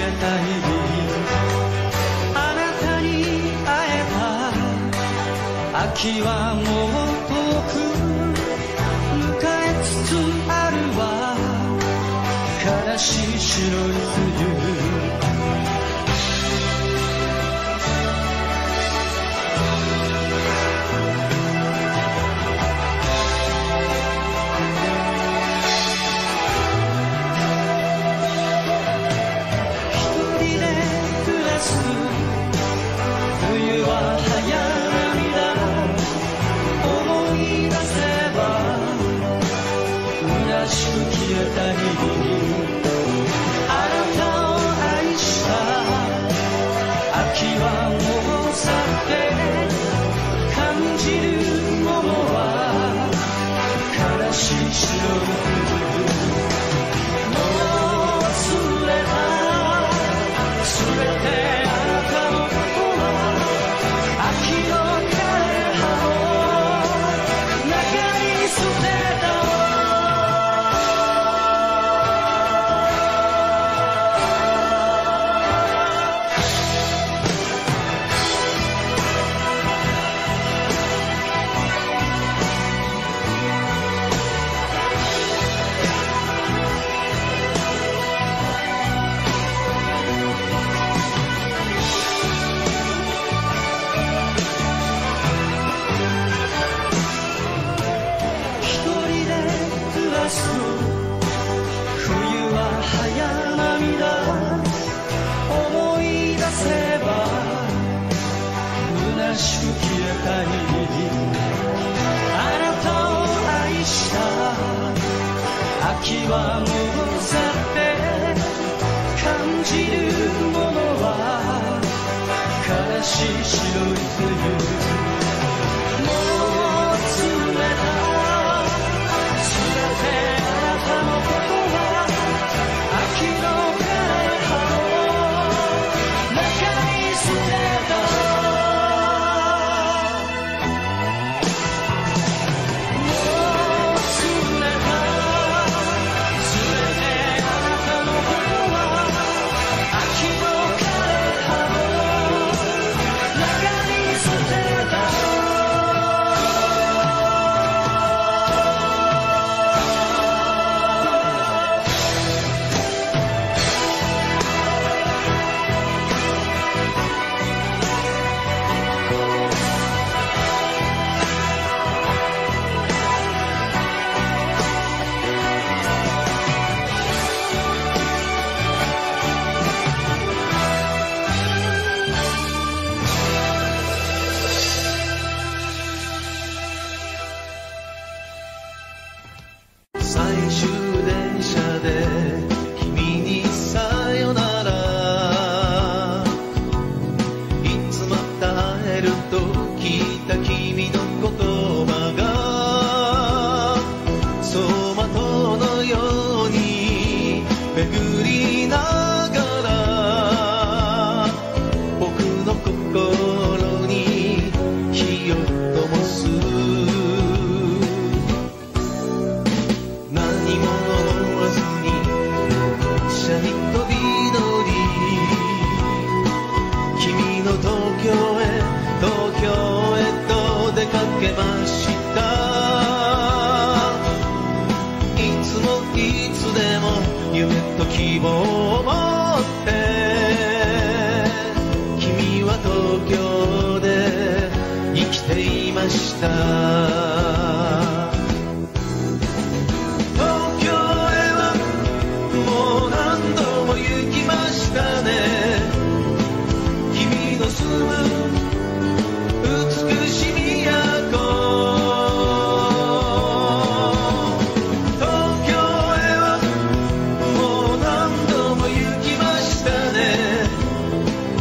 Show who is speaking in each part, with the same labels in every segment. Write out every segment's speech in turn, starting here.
Speaker 1: たい。あなたに会えば秋はもう遠く迎えつつあるわ。悲しい白い冬。冬は早涙思い出せば虚しく消えた日。あなたを愛した秋はもう去って感じるものは悲しい白い冬。もう忘れたすべて秋はもう去って感じるものは悲しい白い冬。もう忘れたすべてあなたのことは秋の枯れ葉の中に捨てた。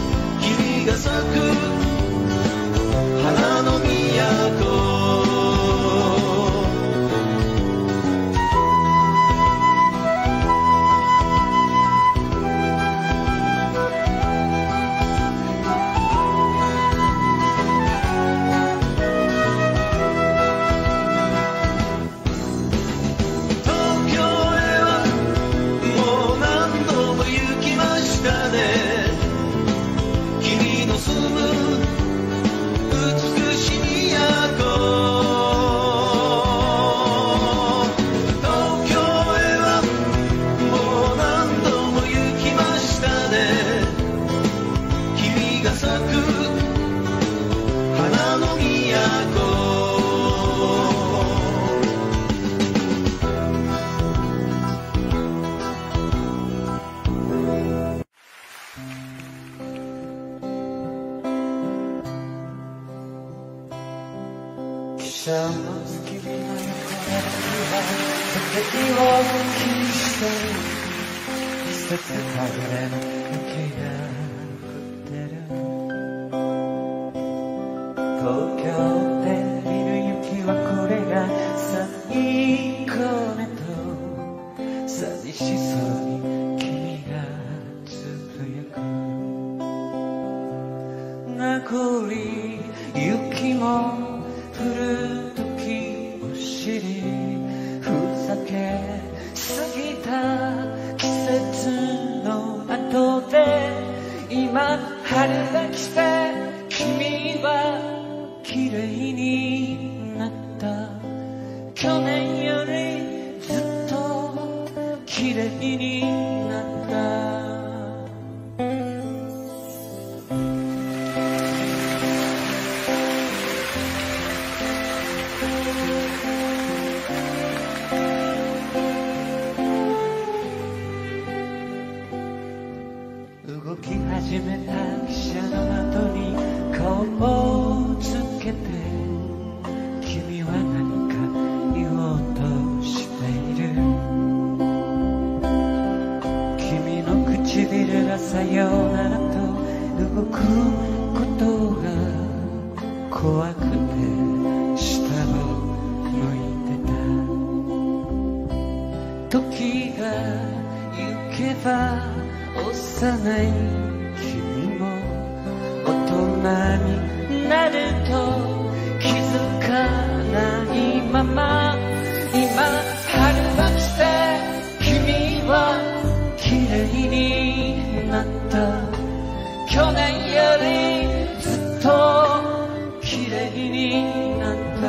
Speaker 2: 花の都
Speaker 1: ゃも君の横は時々を気にして季節外れの雪が降ってる東京で見る雪はこれが最後ねと寂しそうに君がつぶやく名残雪も降る時を知りふざけすぎた季節の後で今春が来て君は綺麗になった去年よりずっと綺麗になった動き始めた汽車の窓に顔をつけて君は何か言おうとしている君の唇がさようならと動くことが怖くて下を向いてた時が行けば幼い君も大人になると気づかないまま今春が来て君は綺麗になった去年よりずっと綺麗になった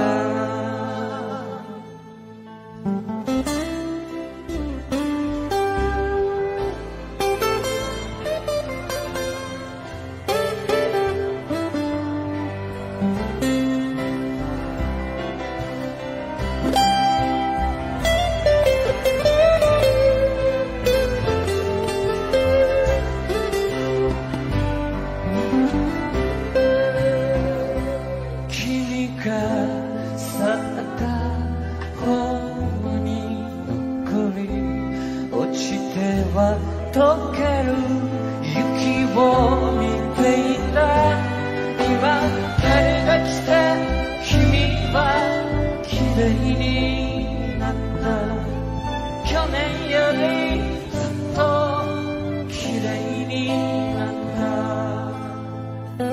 Speaker 1: 溶ける雪を見ていた今春が来て君は綺麗になった去年よりずっと綺麗になった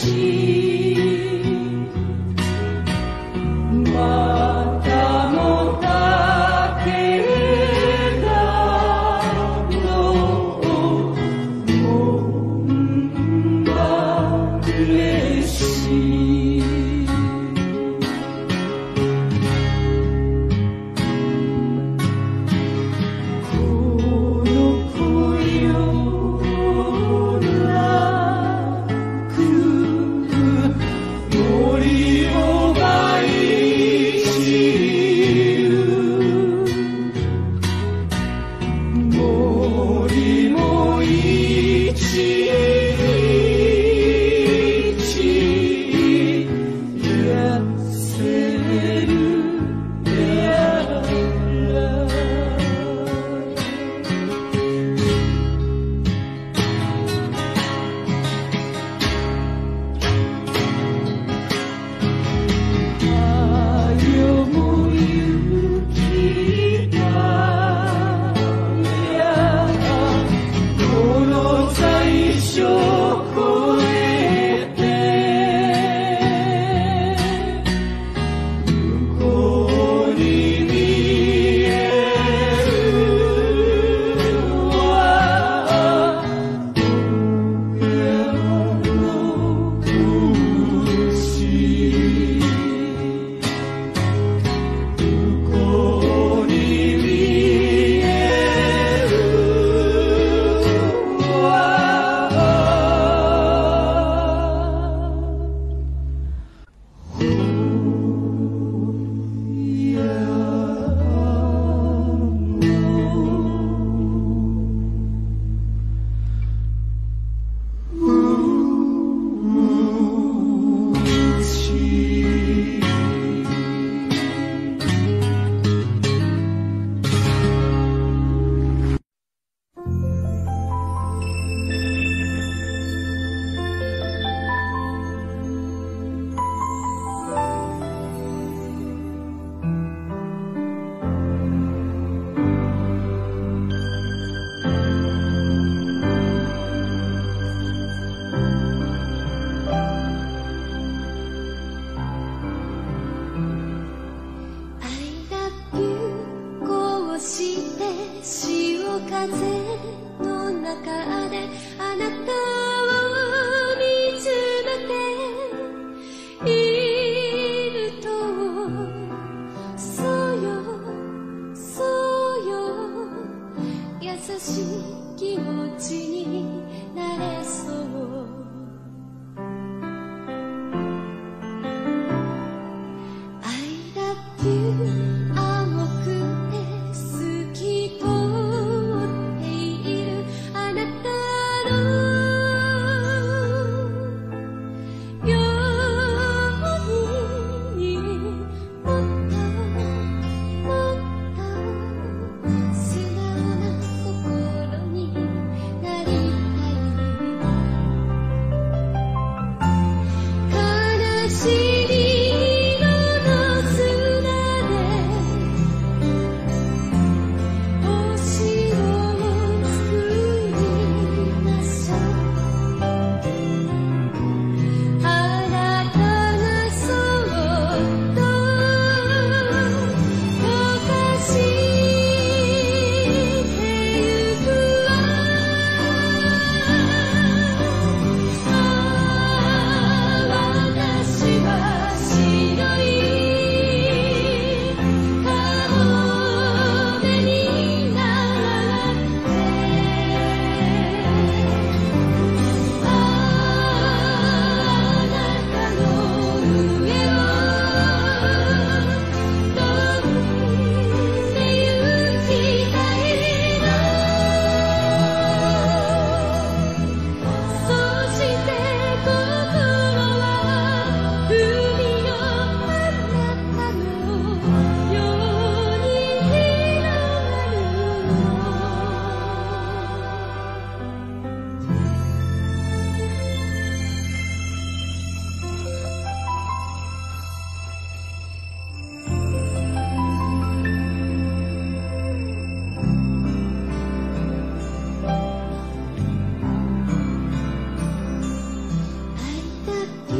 Speaker 1: 「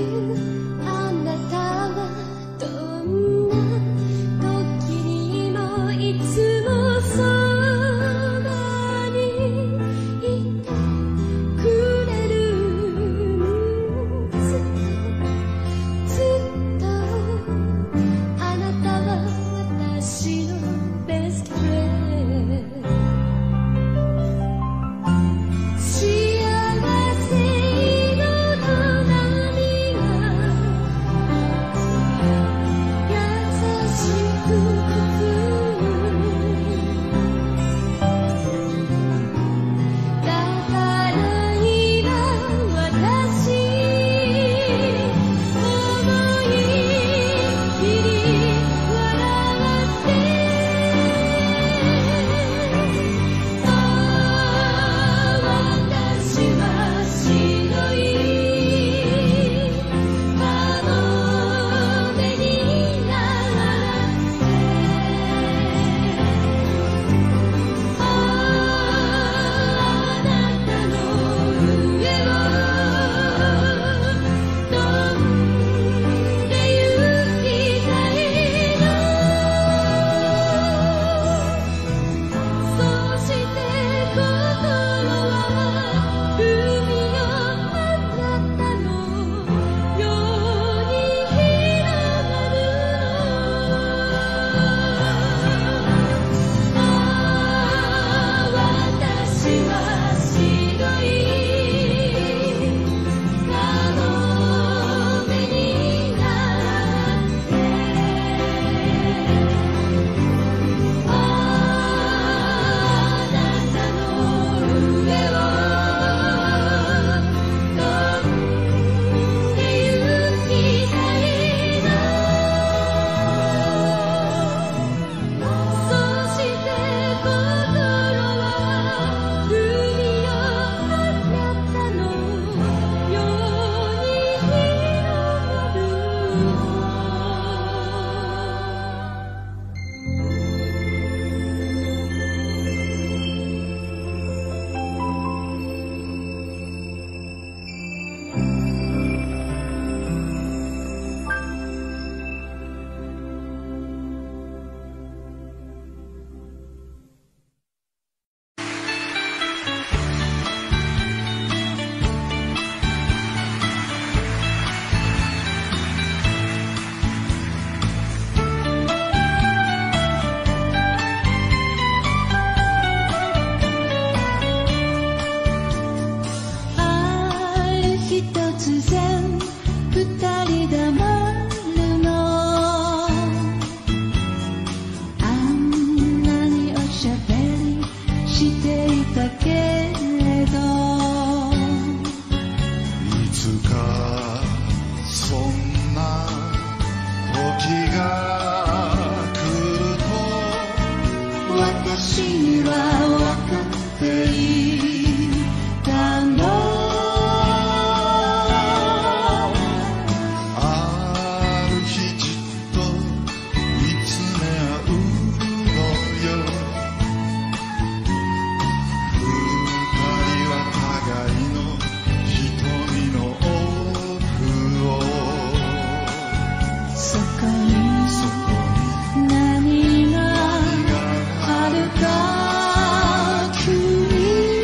Speaker 2: 何があるか君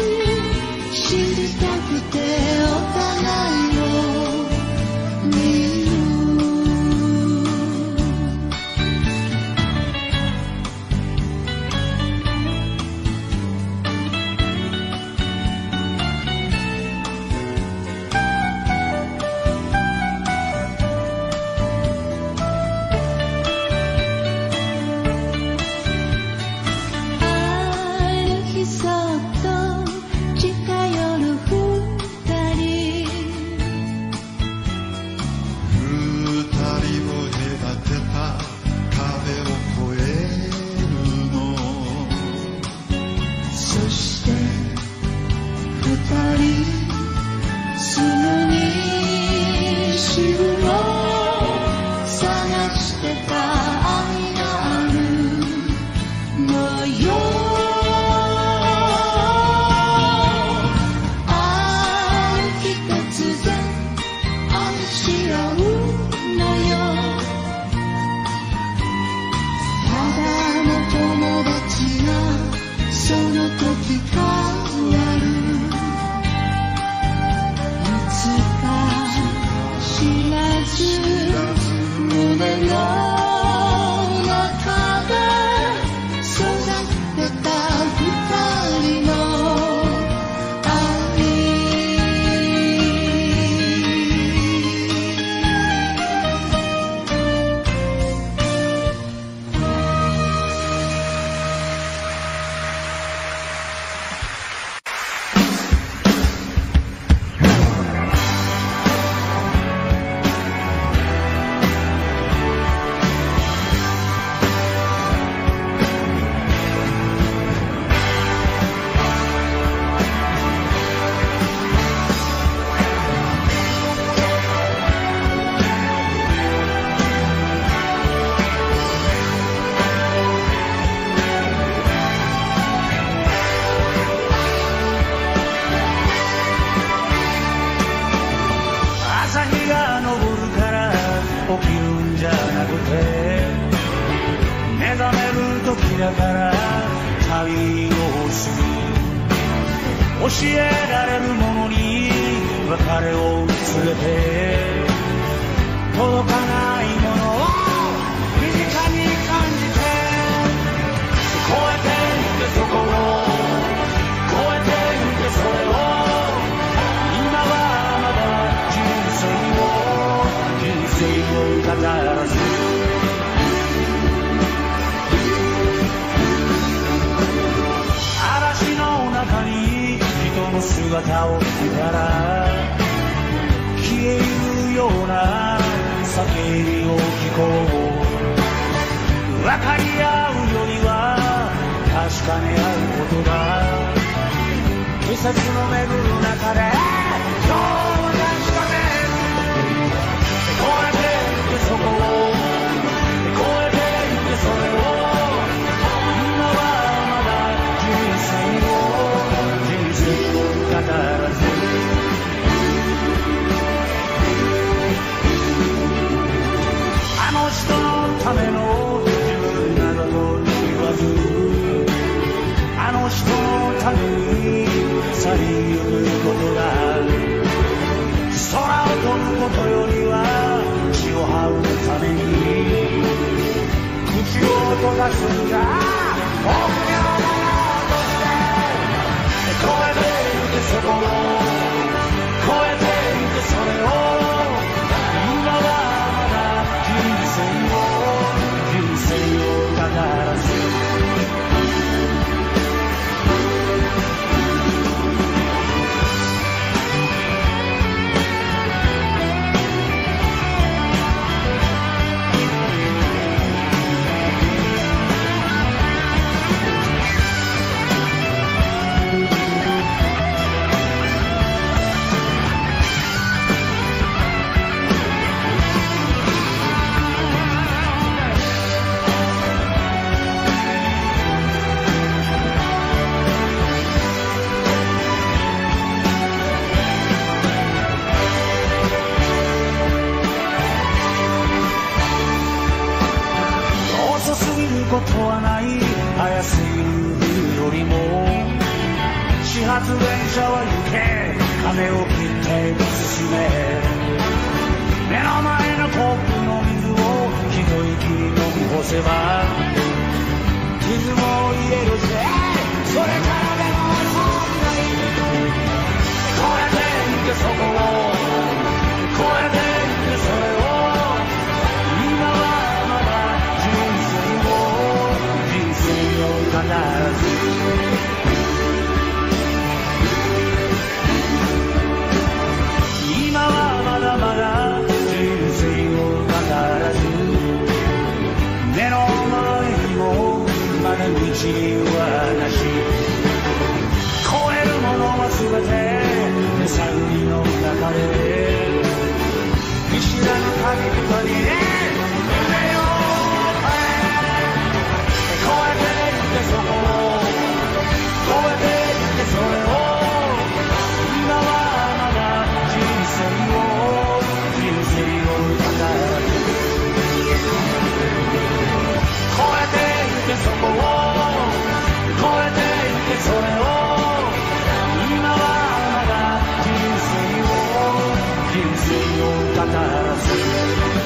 Speaker 1: 教えられるものに別れを告げて、届かないものを身近に感じて、越えてゆけそこを、越えてゆけそれを、今はまだ人生を語らず、嵐の中に人の姿を見たら、消えゆくような叫びを聞こう。分かり合うよりは確かめ合うことだ。季節の巡る中で今日は確かめ、越えてゆけそこを、越えてゆけそれを、今はまだ人生を語らず、あの人のための自分などと言わず、あの人のために去りゆくことが、空を飛ぶことよりは血を這うために口を閉ざすんだ。臆病者として越えてゆけそこを、越えてゆけそれを、今はまだ人生を語らず、ことはない、早すぎるよりも始発電車は行け、鐘を切って進め、目の前のコップの水を一息飲み干せば傷も癒えるぜ。それからでもそんなに越えてゆけそこを、越えてゆけそれを、今はまだ人生を語らず、今はまだまだ人生を語らず、目の前にもまだ道はなし、越えるものは全て手探りの中で、見知らぬ旅人に夢を越えてゆけそこを、越えてゆけそれを、今はまだ人生を語らず、越えてゆけそこを、越えてゆけそれを、今はまだ人生を語らず、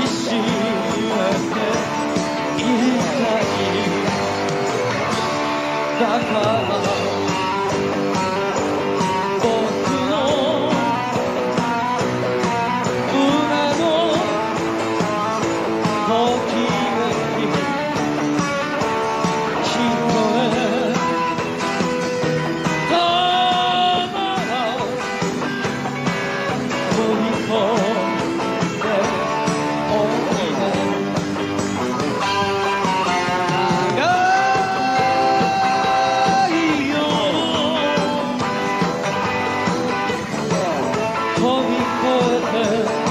Speaker 1: しめていたい。だから僕の胸のときめききっとねたまら飛び込んでおいで。長いよ飛び越えて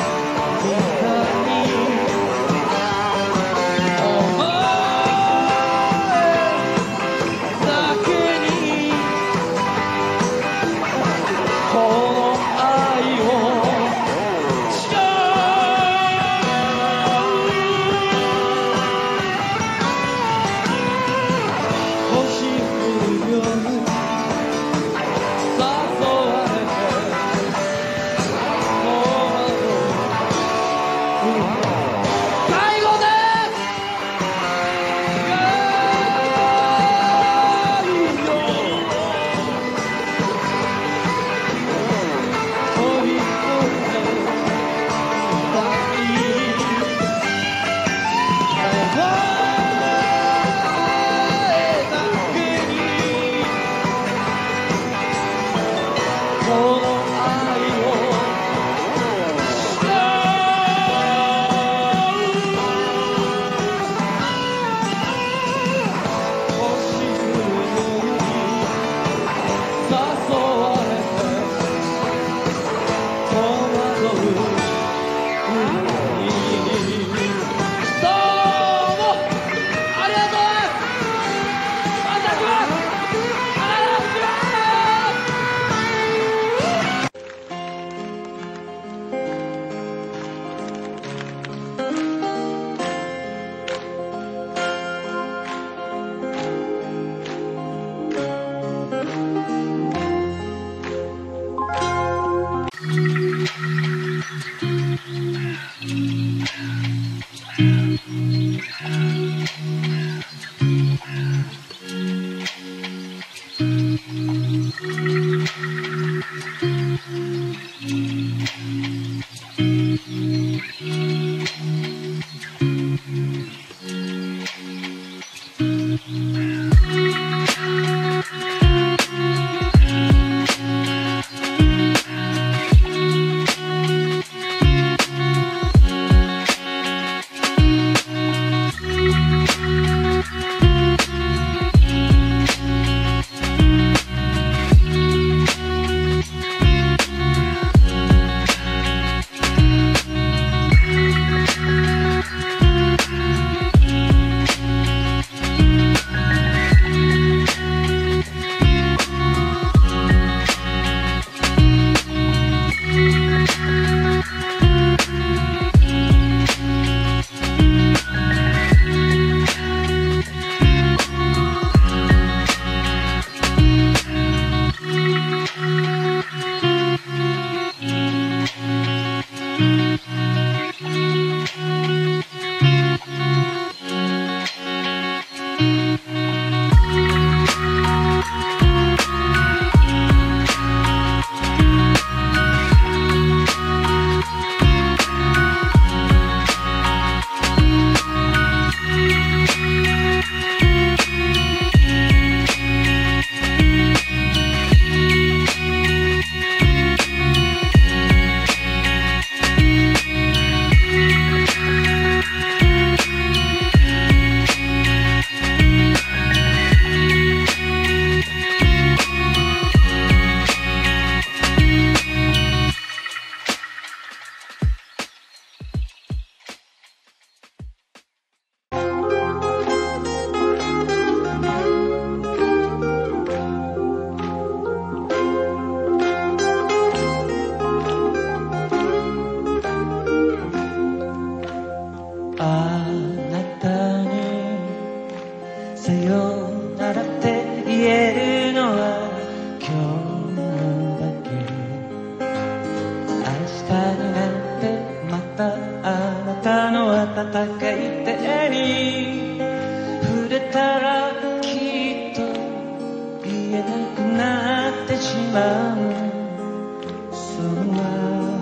Speaker 2: たになってまたあなたの
Speaker 1: 暖かい手に触れたらきっと言えなくなってしまう、そんな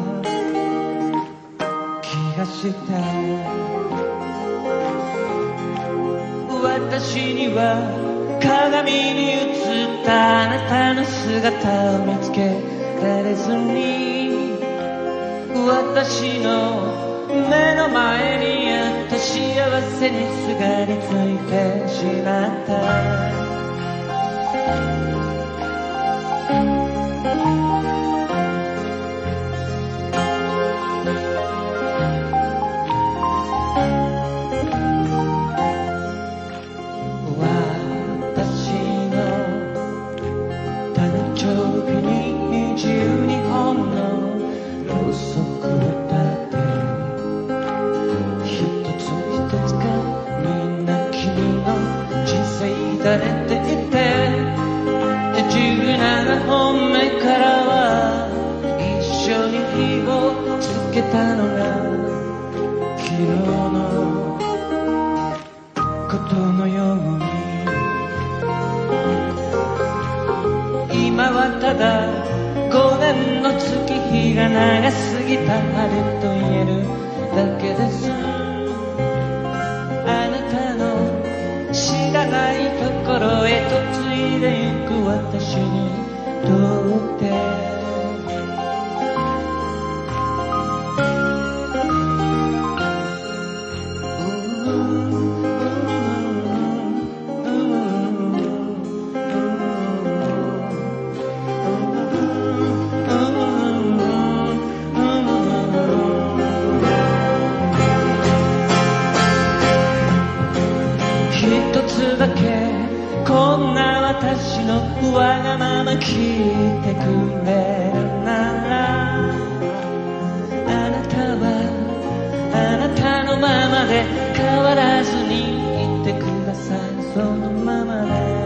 Speaker 1: 気がした。私には鏡に映ったあなたの姿を見つけられずに、私の目の前にあった幸せにすがりついてしまった。17本目からは一緒に火をつけたのが昨日のことのように、今はただ5年の月日が長すぎた春と言えるだけです。あなたの知らないところへとついでゆく私にとって、一つだけこんな私のわがまま聞いてくれるなら、あなたはあなたのままで変わらずにいてください、そのままで。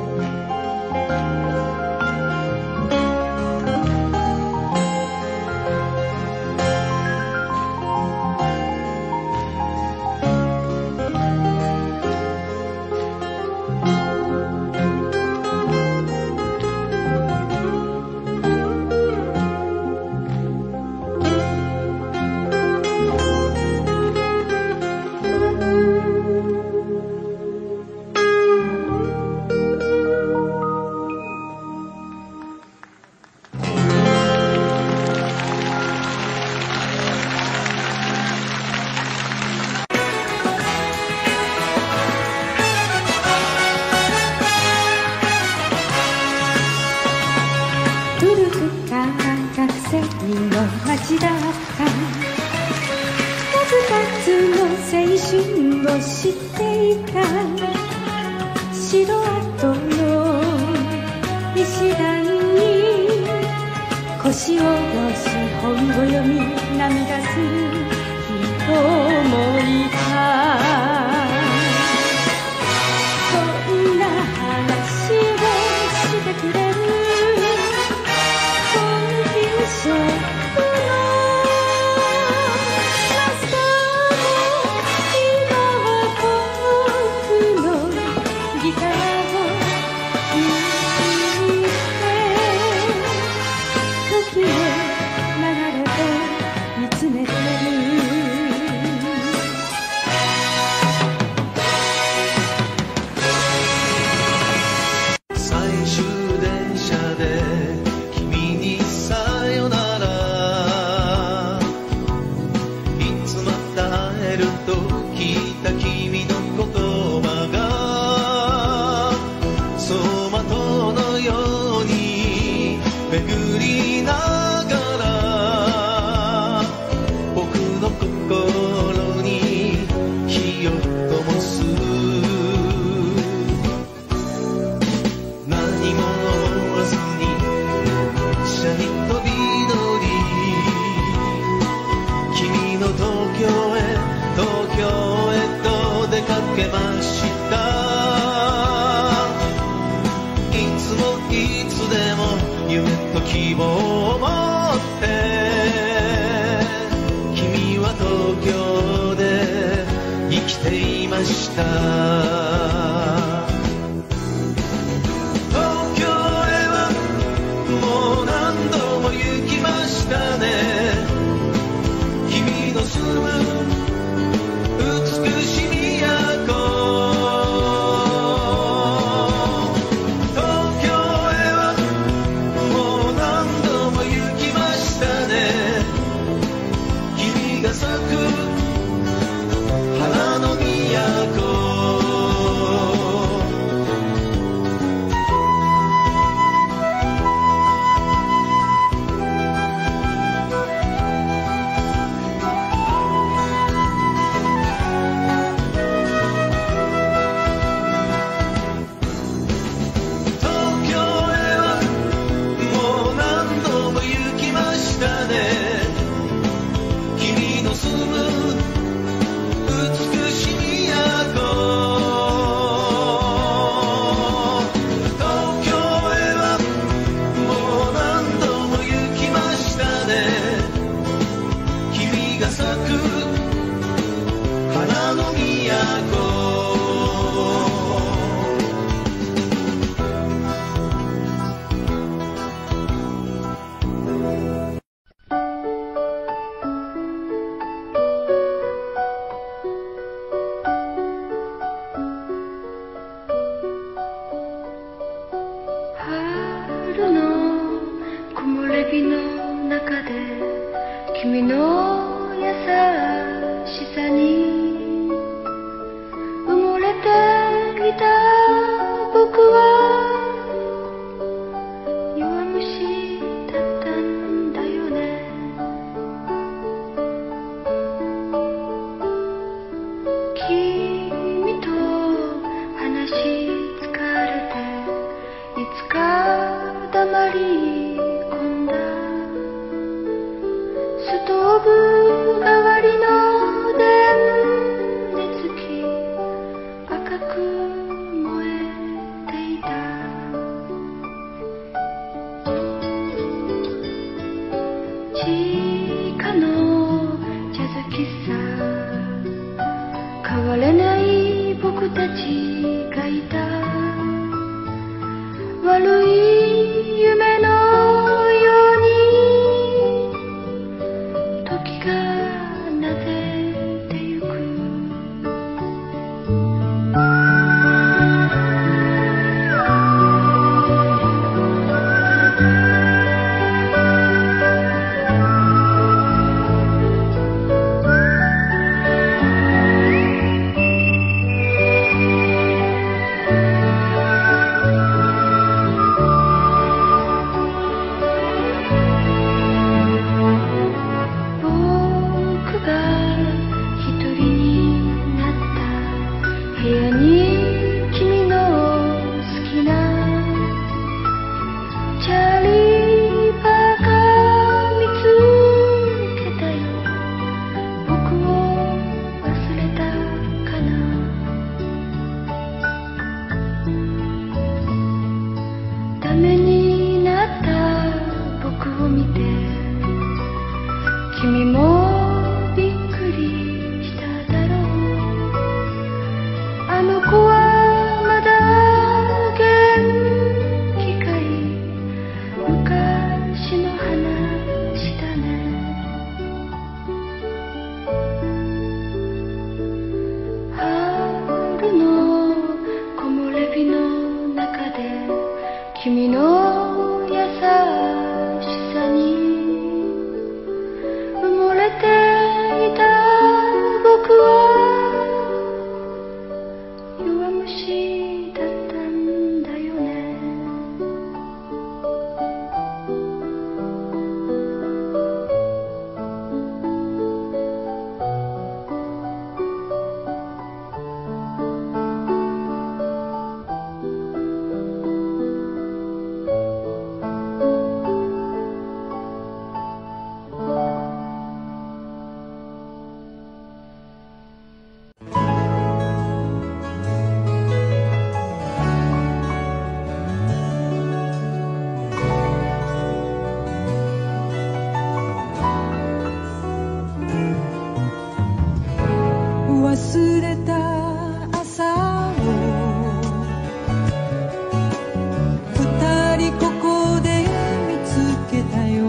Speaker 2: 街だった数々の青春を知っていた、城跡の石段に腰を下し本を読み涙する人もいた。そんな話をしてくれるコンフューション希望を持って君は東京で
Speaker 1: きていました。東京へはもう何度も行きましたね。君の住む美しい都、東京へはもう何度も行きましたね。君が咲く花の都、
Speaker 2: 春の木漏れ日の中で君の優しさに埋もれていた僕は弱虫だったんだよね。君と話し疲れていつか黙り込んだストーブ周りの電熱器赤く燃えていた。地下のジャズ喫茶変われない僕たちがいた。悪い夢のように時がなぜてゆく。君もびっくりしただろう。あの子はまだ元気かい。昔の話だね。春の木漏れ日の中で君の優しさに埋もれていた僕は弱虫だったんだよね。 忘れた朝を二人ここで見つけたよ。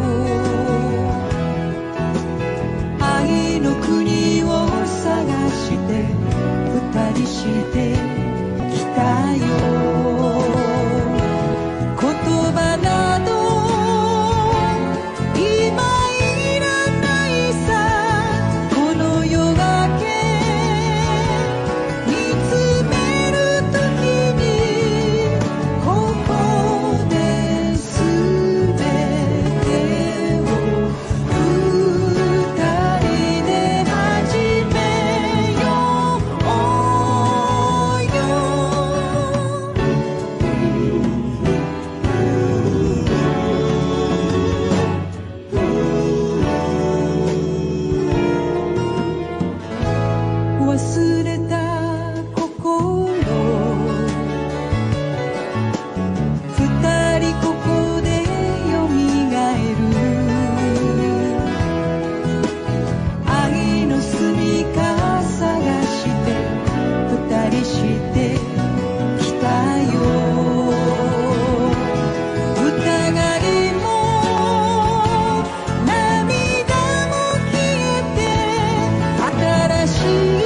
Speaker 2: 愛の国を探して二人してきたよ。言葉など今いらないさ。この夜明け見つめるときにここで全てを二人で始めようよ。忘れた心二人ここでよみがえる。愛の住みか探して二人してきたよ。疑いも涙も消えて新しい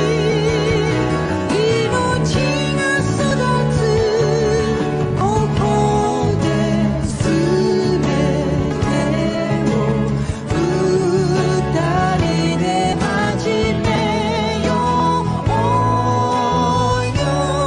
Speaker 2: 命が育つ。ここで全てを二人で始めようよ。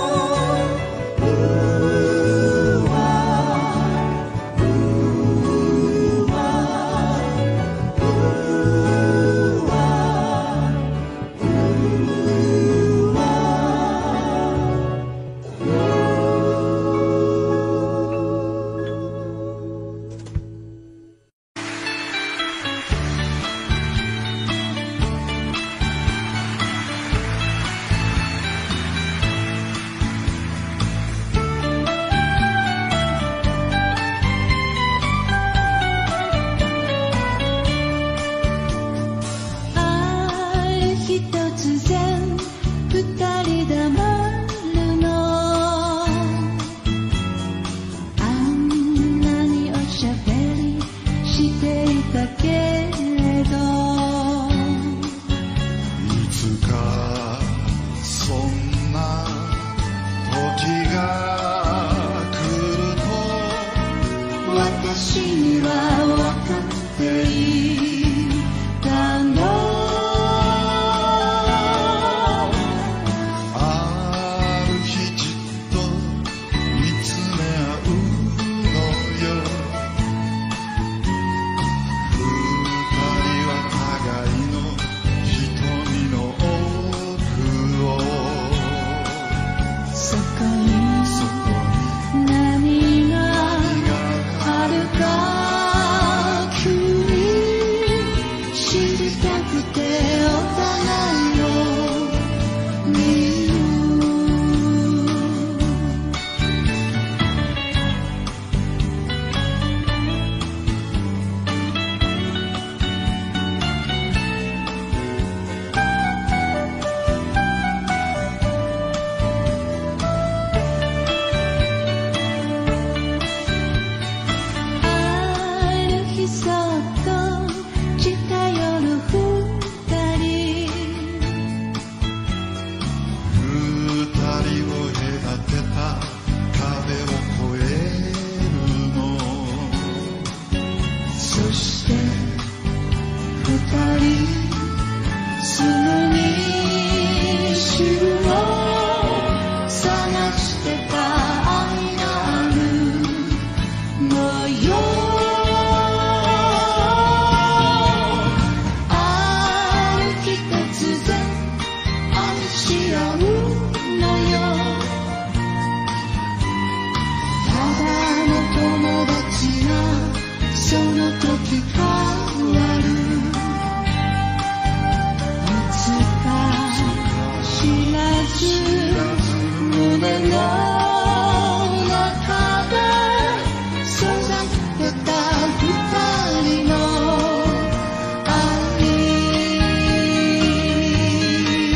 Speaker 2: ある日突然二人黙るの。あんなにおしゃべりしていたけれど、
Speaker 3: いつかそんな時が来ると
Speaker 2: 私には分かっていたの。
Speaker 3: ある日じっと見つめ合うのよ。二人は互いの瞳の奥を
Speaker 2: そこに何があるか急に知りたくてお互いを見る。ある日そっと近寄る二人。
Speaker 3: 二人を隔てた壁を越えるの。
Speaker 2: そして二人すぐに汁を探してた愛があるのよ。ある日突然愛し合うのよ。ただの友達がその時変わる。いつか知らず胸の中で育てた二人の愛。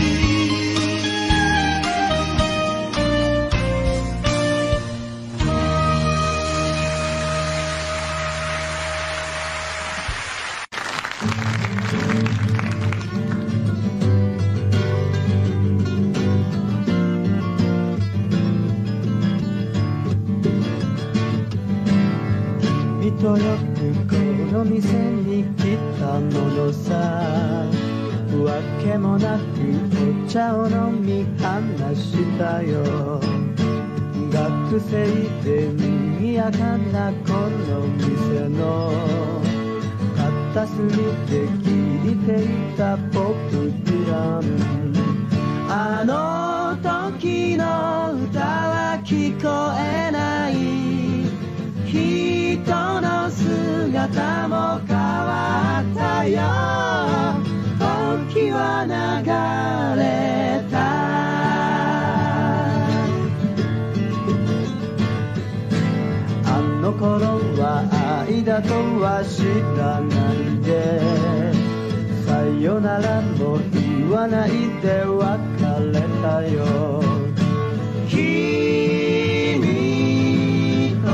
Speaker 1: とよくこの店に来たものさ、わけもなくお茶を飲み話したよ。学生で賑やかなこの店の片隅で聴いていたポップディラン。あの時の歌は聞こえない、人の姿も変わったよ。時は流れた。あの頃は愛だとは知らないで、さよならも言わないで別れたよ。君と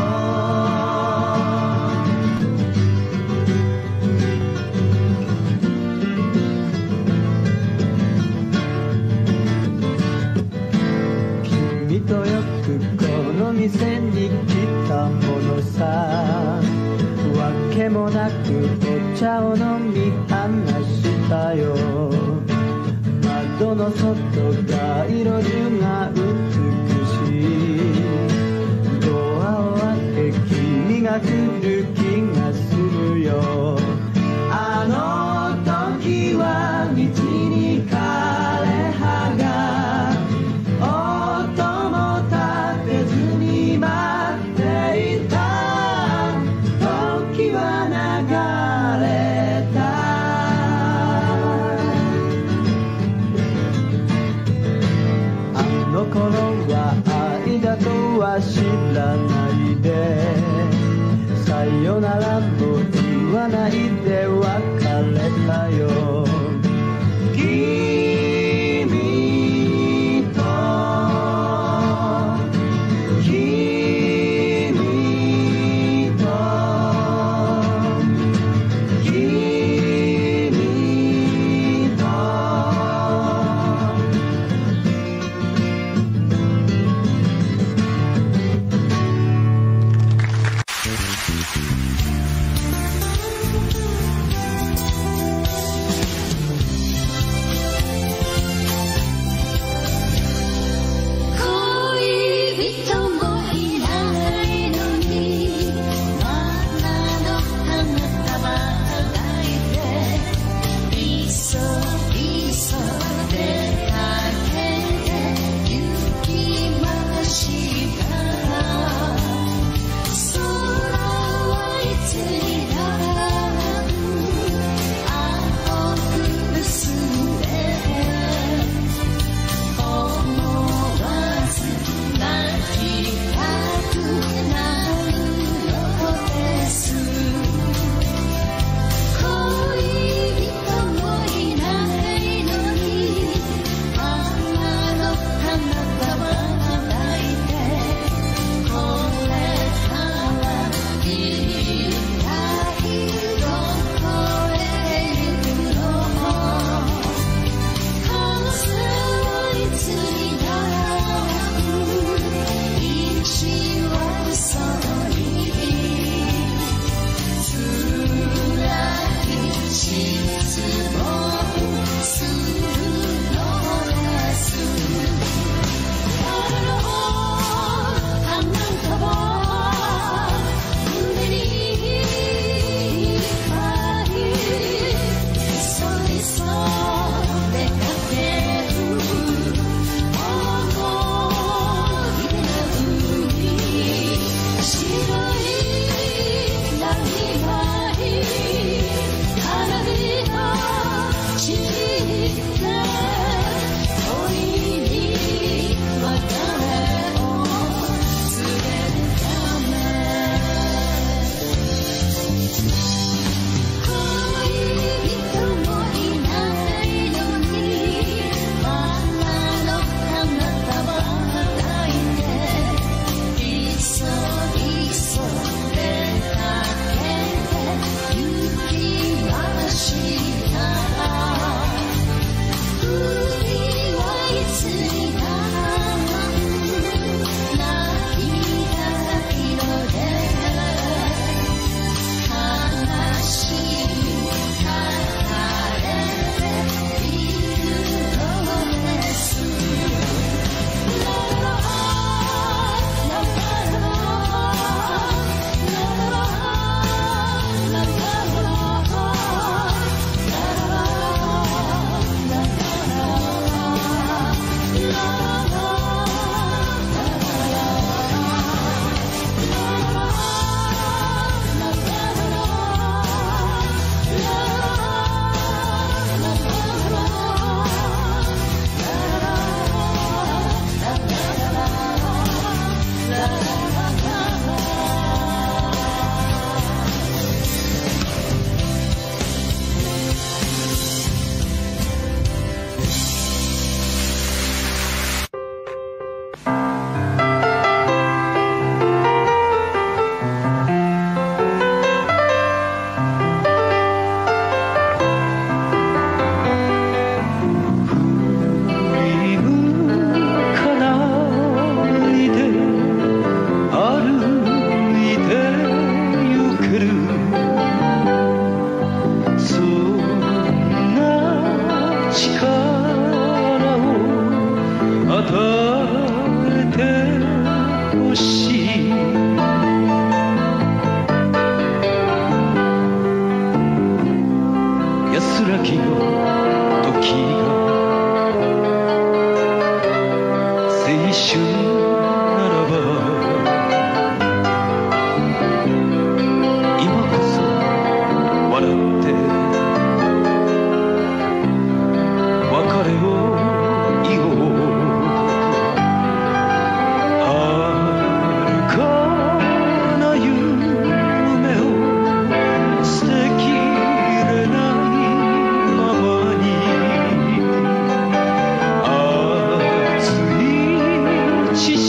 Speaker 1: 君とよくこの店に来たものさ、わけもなくお茶を飲み話したよ。窓の外街路樹が美しい、ドアを開け君が来る気がするよ。あの時は道に枯れ葉が音も立てずに待っていた。時は流れた。あの頃は愛だとは知らないで、さよならも言わないで別れたよ。君と君と君と地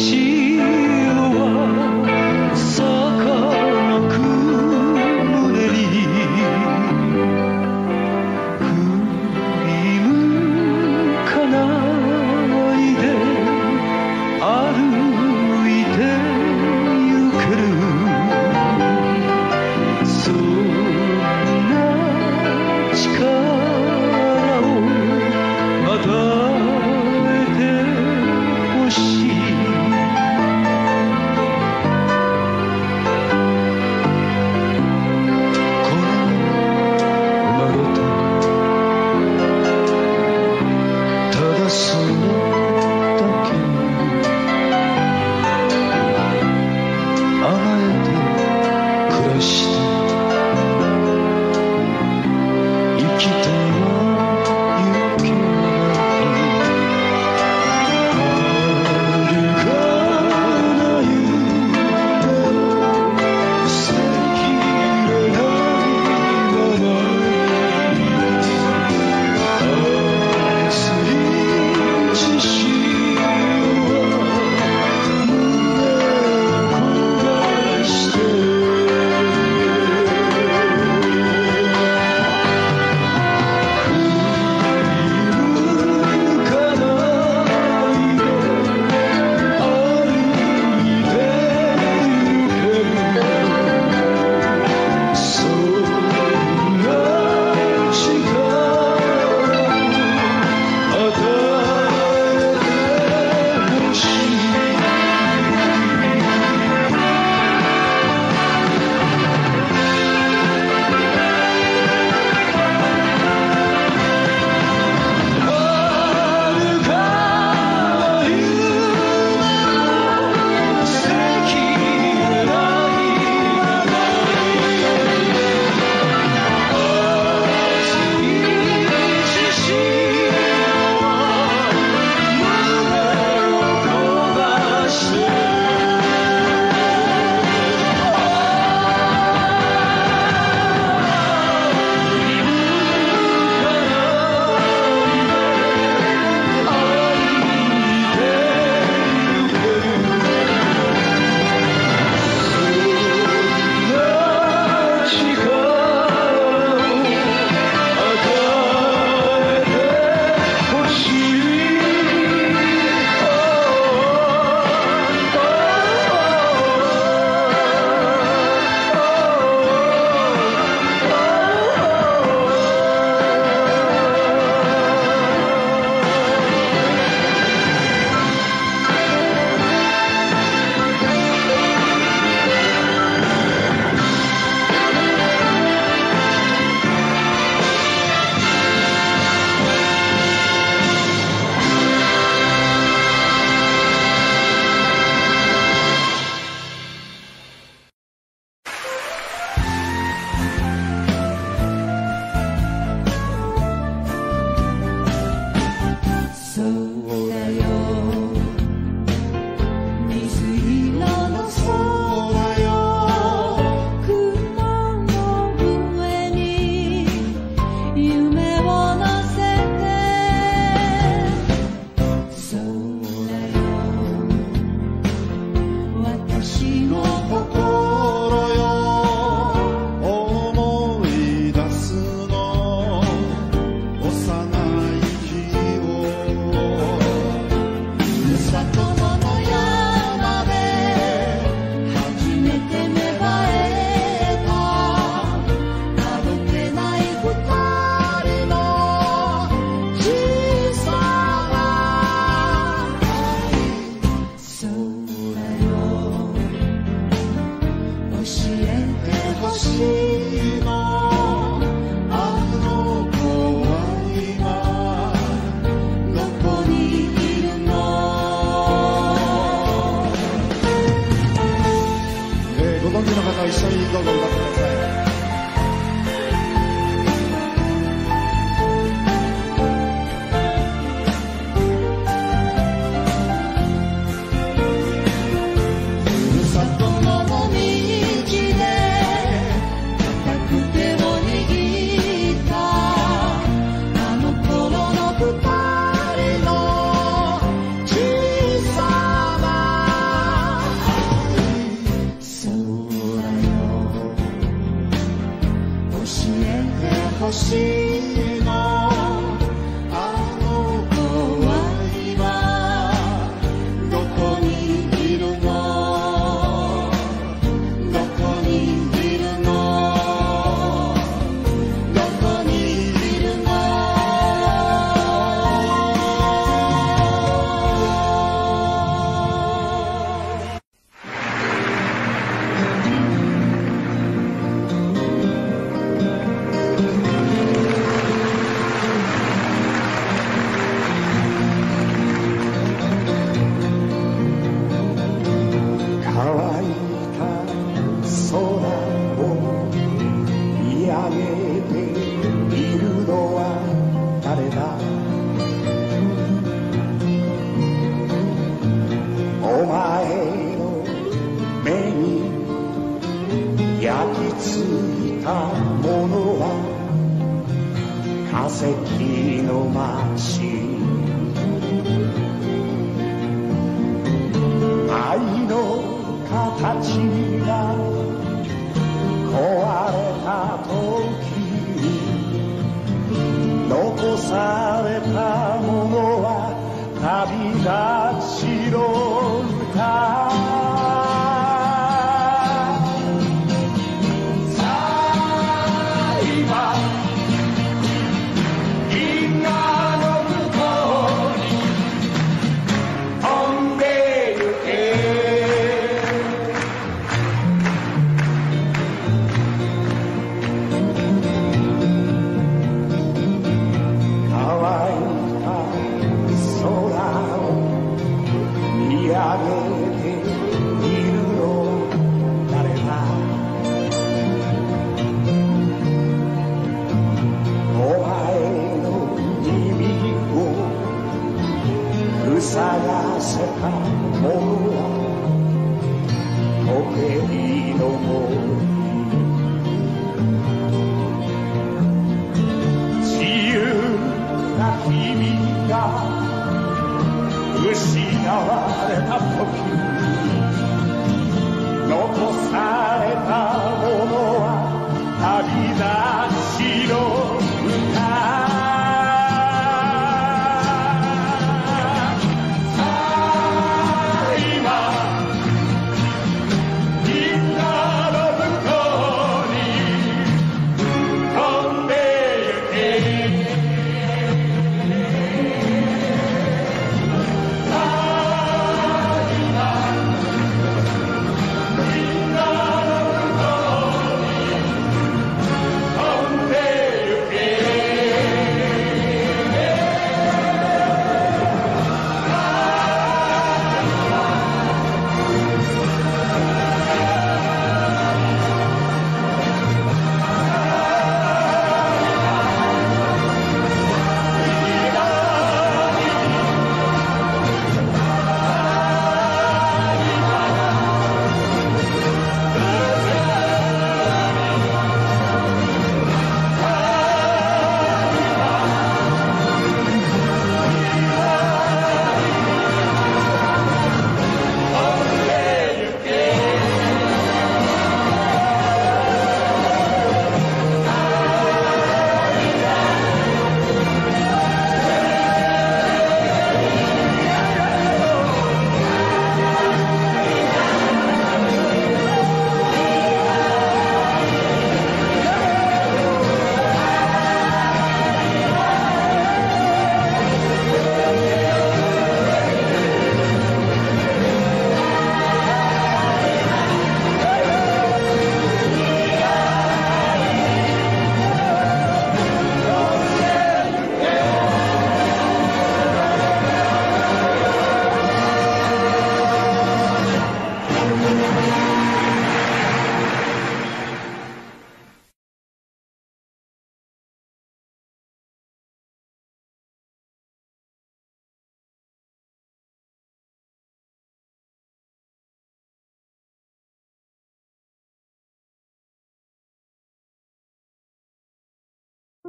Speaker 4: 今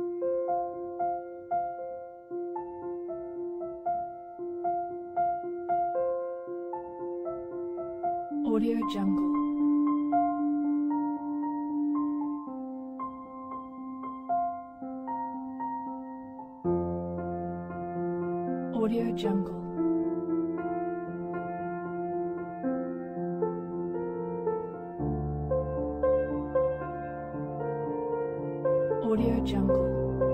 Speaker 4: Audio Jungle. Audio Jungle. Audio Jungle.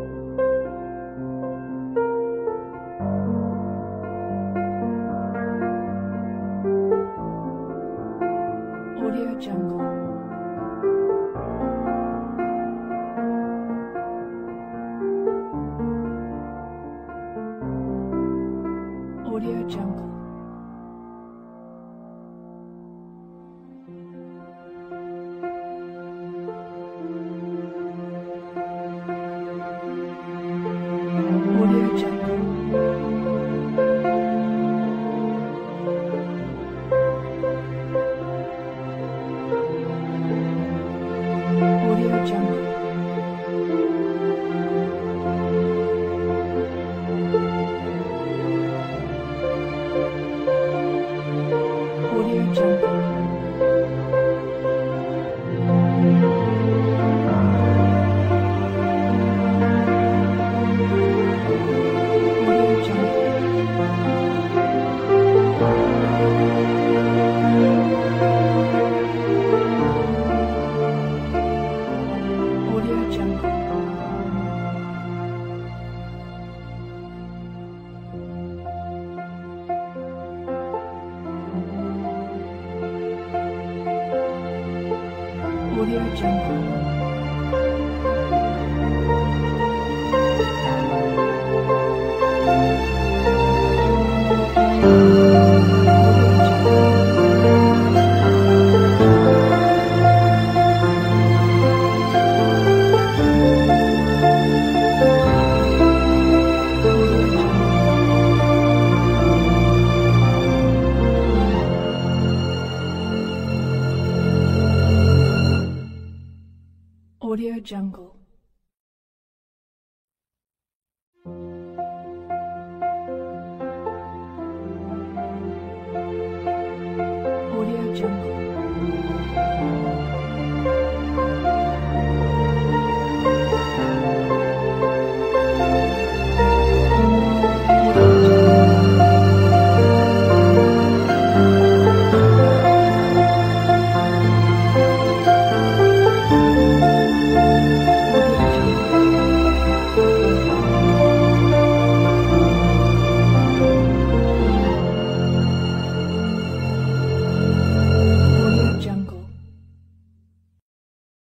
Speaker 4: Audio Jungle. Audio Jungle. Audio Jungle. Audio Jungle. Audio Jungle. Audio Jungle. Audio Jungle. Audio Jungle. Audio Jungle.